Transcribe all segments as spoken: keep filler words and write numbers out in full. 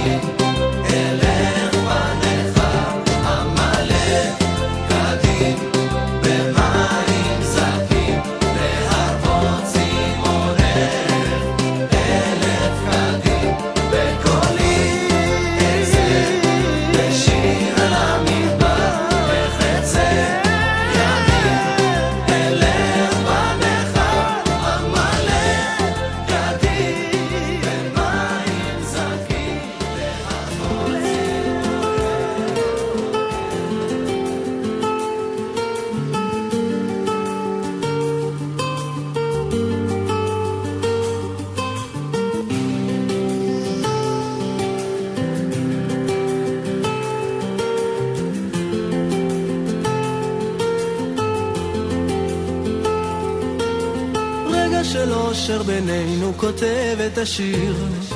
של אושר בינינו כותב את השיר,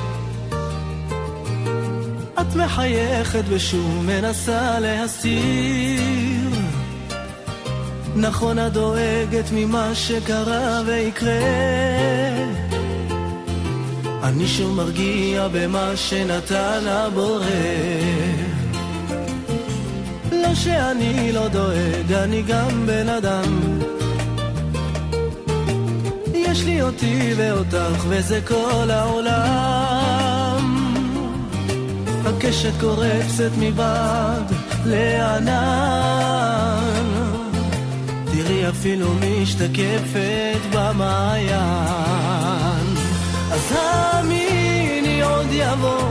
את מחייכת ושוב מנסה להסתיר, נכון את דואגת ממה שקרה ויקרה, אני שוב מרגיע במה שנתן הבורא, לא שאני לא דואג, אני גם בן אדם, יש לי אותי ואותך וזה כל העולם, הקשת קורצת מבעד לענן, תראי אפילו משתקפת במעיין, אז האמיני עוד יבוא